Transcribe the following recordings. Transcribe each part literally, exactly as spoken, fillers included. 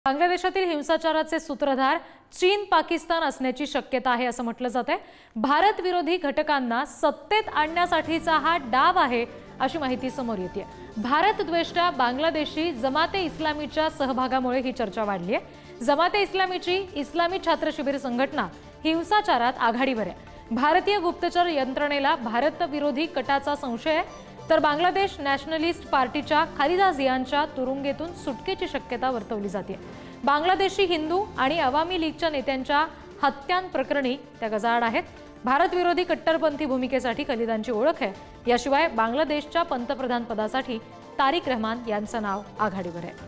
बांगलादेशातील हिंसाचाराचे सूत्रधार चीन पाकिस्तान असण्याची शक्यता आहे असं म्हटलं जातंय। भारत विरोधी घटकांना सत्तेत आणण्यासाठीचा हा डाव आहे अशी माहिती समोर येते। भारत द्वेष्टा बांगलादेशी जमाते इस्लामीच्या सहभागामुळे ही चर्चा वाढली आहे। जमाते इस्लामीची इस्लामी छात्र शिबिर संघटना हिंसाचारात आघाडीवर आहे। भारतीय गुप्तचर यंत्रणेला भारत विरोधी कटाचा संशय आहे, तर बांगलादेश नॅशनलिस्ट पार्टीच्या खालिदा जियाच्या तुरुंगेतून सुटकेची शक्यता वर्तवली जाते। बांगलादेशी हिंदू आणि अवामी लीगच्या नेत्यांच्या हत्यांप्रकरणी त्या गजाआड आहेत। भारत विरोधी कट्टरपंथी भूमिकेसाठी खालिदांची ओळख आहे। याशिवाय बांगलादेशच्या पंतप्रधान पदासाठी तारिक रहमान यांचं नाव आघाडीवर आहे।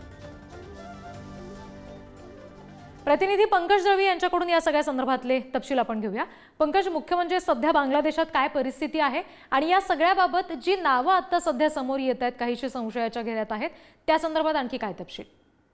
प्रतिनिधी पंकज दळवी यांच्याकडून या सगळ्या संदर्भातले तपशील आपण घेऊया। पंकज, मुख्य म्हणजे सध्या बांगलादेशात काय परिस्थिती आहे आणि या सगळ्याबाबत जी नावं आता सध्या समोर येत आहेत, काहीशी संशयाच्या घेऱ्यात आहेत, त्या संदर्भात आणखी काय तपशील?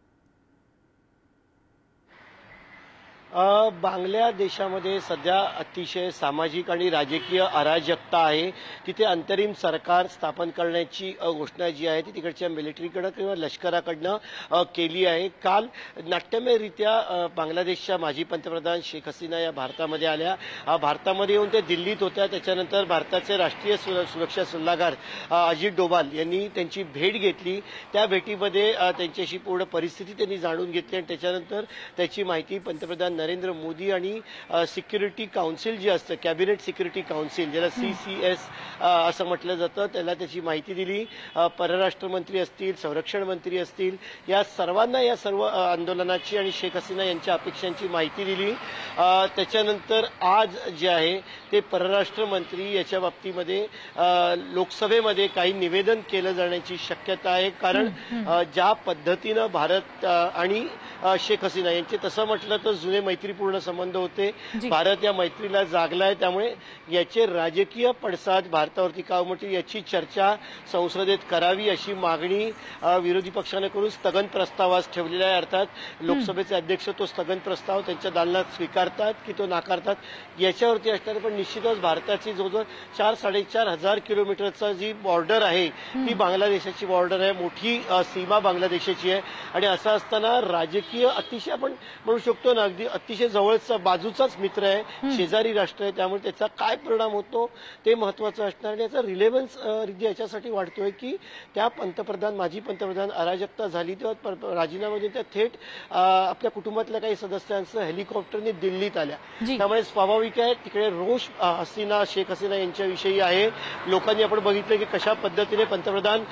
बांगलादेशामध्ये सध्या अतिशय सामाजिक आणि राजकीय अराजकता आहे। तिथे अंतरिम सरकार स्थापन करण्याची घोषणा जी आहे ती तिकडच्या मिलिटरीकडे किंवा लष्कराकडनं केली आहे। काल नाट्यमयरित्या बांगलादेशच्या माजी पंतप्रधान शेख हसीना या भारतामध्ये आल्या। भारतामध्ये येऊन ते दिल्लीत होत्या। त्याच्यानंतर भारताचे राष्ट्रीय सुरक्षा सल्लागार अजित डोभाल यांनी त्यांची भेट घेतली। त्या भेटीमध्ये त्यांच्याशी पूर्ण परिस्थिती त्यांनी जाणून घेतली आणि त्याच्यानंतर त्याची माहिती पंतप्रधान नरेंद्र मोदी आणि सिक्युरिटी काउन्सिल जे असतं, कॅबिनेट सिक्युरिटी काउन्सिल, ज्याला सी सी एस असं म्हटलं जातं, त्याला त्याची माहिती दिली। परराष्ट्र मंत्री असतील, संरक्षण मंत्री असतील, या सर्वांना या सर्व आंदोलनाची आणि शेख हसीना यांच्या अपेक्षांची माहिती दिली। त्याच्यानंतर आज जे आहे ते परराष्ट्र मंत्री याच्या बाबतीमध्ये लोकसभेमध्ये काही निवेदन केलं जाण्याची शक्यता आहे। कारण ज्या पद्धतीनं भारत आणि शेख हसीना यांचे तसं म्हटलं तर जुने मैत्रीपूर्ण संबंध होते, भारत या मैत्रीला जागलाय, त्यामुळे याचे राजकीय पडसाद भारतावरती का उमटतील याची चर्चा संसदेत करावी अशी मागणी विरोधी पक्षाने करून स्थगन प्रस्तावास ठेवलेला आहे। अर्थात लोकसभेचे अध्यक्ष तो स्थगन प्रस्ताव त्यांच्या दालनात स्वीकारतात की तो नाकारतात याच्यावरती असणार। पण निश्चितच भारताची जवळजवळ चार साडेचार हजार किलोमीटरचा जी बॉर्डर आहे ती बांगलादेशाची बॉर्डर आहे, मोठी सीमा बांगलादेशाची आहे। आणि असं असताना राजकीय अतिशय आपण म्हणू शकतो ना अगदी अतिशय जवळचा बाजूचाच मित्र आहे, शेजारी राष्ट्र आहे, त्यामुळे त्याचा काय परिणाम होतो ते महत्वाचं असणार। आणि याचा रिलेव्हन्स याच्यासाठी वाढतोय की त्या पंतप्रधान माजी पंतप्रधान अराजकता झाली तेव्हा राजीनामा देऊन त्या थेट आपल्या कुटुंबातल्या काही सदस्यांसह हेलिकॉप्टरने दिल्लीत आल्या। त्यामुळे स्वाभाविक आहे तिकडे रोष हसीना शेख हसीना यांच्याविषयी आहे। लोकांनी आपण बघितलं की कशा पद्धतीने पंतप्रधान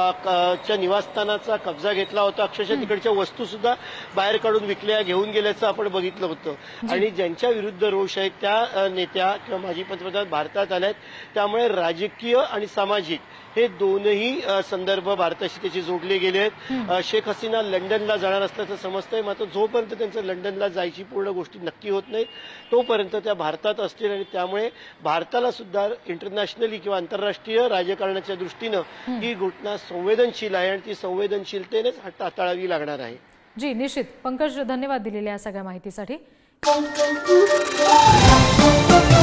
च्या निवासस्थानाचा कब्जा घेतला होता, अक्षरशः तिकडच्या वस्तू सुद्धा बाहेर काढून विकल्या घेऊन गेल्याचं आपण बघितलं होतं। आणि ज्यांच्या विरुद्ध रोष आहे त्या नेत्या किंवा माजी पंतप्रधान भारतात आल्यात, त्यामुळे राजकीय आणि सामाजिक हे दोनही संदर्भ भारताशी त्याचे जोडले गेले आहेत। शेख हसीना लंडनला जाणार असल्याचं समजतंय, मात्र जोपर्यंत त्यांचं लंडनला जायची पूर्ण गोष्टी नक्की होत नाही तोपर्यंत त्या भारतात असतील आणि त्यामुळे भारताला सुद्धा इंटरनॅशनली किंवा आंतरराष्ट्रीय राजकारणाच्या दृष्टीनं ही घटना संवेदनशील आहे आणि ती संवेदनशीलतेनेच हाताळावी लागणार आहे। जी निश्चित पंकज, धन्यवाद दिलेल्या सगळ्या माहितीसाठी।